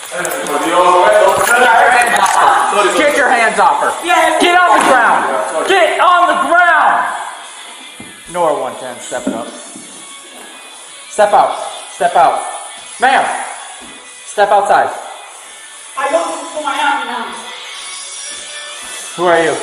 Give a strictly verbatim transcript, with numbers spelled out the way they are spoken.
Get your hands off her. Get on the ground. Get on the ground. Nora one ten, step it up. Step out. Step out. Ma'am. Step outside. I don't put my hand now. Who are you?